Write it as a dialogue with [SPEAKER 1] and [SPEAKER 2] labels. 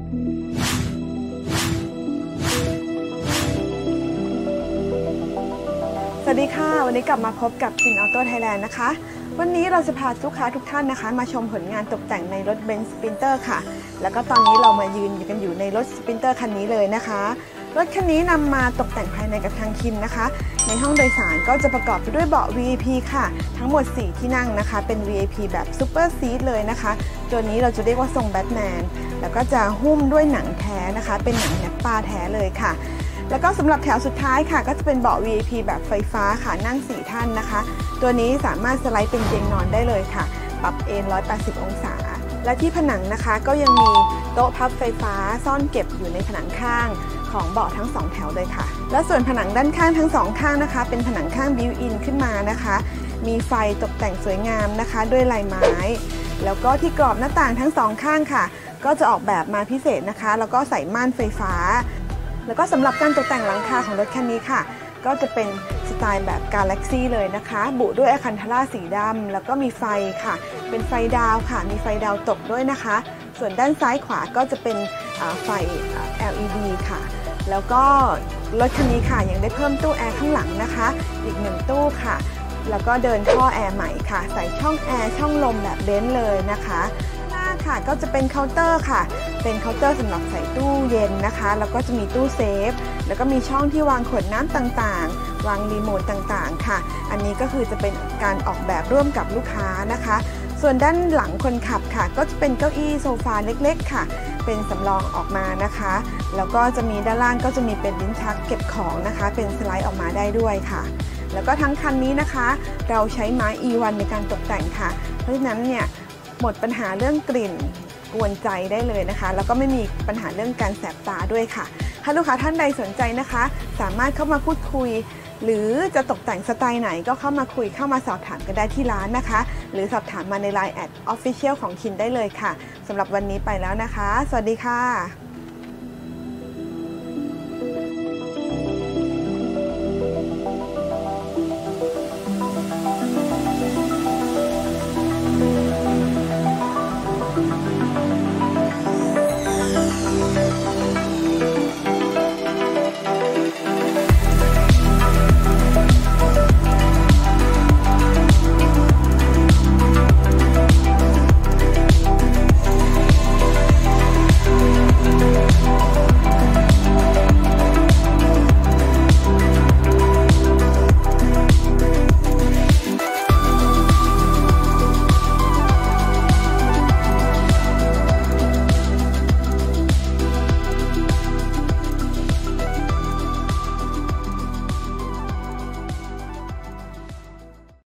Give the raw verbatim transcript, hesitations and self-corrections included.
[SPEAKER 1] สวัสดีค่ะวันนี้กลับมาพบกับ Kin Auto Thailand นะคะวันนี้เราจะพาลูกค้าทุกท่านนะคะมาชมผลงานตกแต่งในรถ Benz Sprinter ค่ะแล้วก็ตอนนี้เรามายืนอยู่กันอยู่ในรถ Sprinter คันนี้เลยนะคะรถคันนี้นำมาตกแต่งภายในกับทางคินนะคะในห้องโดยสารก็จะประกอบไปด้วยเบาะ วี ไอ พี ค่ะทั้งหมดสี่ที่นั่งนะคะเป็น วี ไอ พี แบบ Super Seat เลยนะคะตัวนี้เราจะเรียกว่าทรงแบทแมนแล้วก็จะหุ้มด้วยหนังแท้นะคะเป็นหนังแนปปาแท้เลยค่ะแล้วก็สำหรับแถวสุดท้ายค่ะก็จะเป็นเบาะ วี ไอ พี แบบไฟฟ้าค่ะนั่งสี่ท่านนะคะตัวนี้สามารถสไลด์เป็นเตียงนอนได้เลยค่ะปรับเอนหนึ่งร้อยแปดสิบองศาและที่ผนังนะคะก็ยังมีโต๊ะพับไฟฟ้าซ่อนเก็บอยู่ในผนังข้างของเบาะทั้งสองแถวเลยค่ะและส่วนผนังด้านข้างทั้งสองข้างนะคะเป็นผนังข้างบิวอินขึ้นมานะคะมีไฟตกแต่งสวยงามนะคะด้วยลายไม้แล้วก็ที่กรอบหน้าต่างทั้งสองข้างค่ะก็จะออกแบบมาพิเศษนะคะแล้วก็ใส่ม่านไฟฟ้าแล้วก็สำหรับการตกแต่งหลังคาของรถคันนี้ค่ะก็จะเป็นสไตล์แบบ Galaxy เลยนะคะบุด้วยอะคันธาร่าสีดำแล้วก็มีไฟค่ะเป็นไฟดาวค่ะมีไฟดาวตกด้วยนะคะส่วนด้านซ้ายขวาก็จะเป็นไฟ แอล อี ดี ค่ะแล้วก็รถคันนี้ค่ะยังได้เพิ่มตู้แอร์ข้างหลังนะคะอีกหนึ่งตู้ค่ะแล้วก็เดินท่อแอร์ใหม่ค่ะใส่ช่องแอร์ช่องลมแบบเบนซ์เลยนะคะหน้าค่ะก็จะเป็นเคาน์เตอร์ค่ะเป็นเคาน์เตอร์สำหรับใส่ตู้เย็นนะคะแล้วก็จะมีตู้เซฟแล้วก็มีช่องที่วางขวดน้ำต่างๆวางรีโมทต่างๆค่ะอันนี้ก็คือจะเป็นการออกแบบร่วมกับลูกค้านะคะส่วนด้านหลังคนขับค่ะก็จะเป็นเก้าอี้โซฟาเล็กๆค่ะเป็นสำรองออกมานะคะแล้วก็จะมีด้านล่างก็จะมีเป็นลิ้นชักเก็บของนะคะเป็นสไลด์ออกมาได้ด้วยค่ะแล้วก็ทั้งคันนี้นะคะเราใช้ไม้ อี วัน ในการตกแต่งค่ะเพราะฉะนั้นเนี่ยหมดปัญหาเรื่องกลิ่นกวนใจได้เลยนะคะแล้วก็ไม่มีปัญหาเรื่องการแสบตาด้วยค่ะถ้าลูกค้าท่านใดสนใจนะคะสามารถเข้ามาพูดคุยหรือจะตกแต่งสไตล์ไหนก็เข้ามาคุยเข้ามาสอบถามกันได้ที่ร้านนะคะหรือสอบถามมาใน ไลน์ แอท ออฟฟิเชียล ของคินได้เลยค่ะสำหรับวันนี้ไปแล้วนะคะสวัสดีค่ะ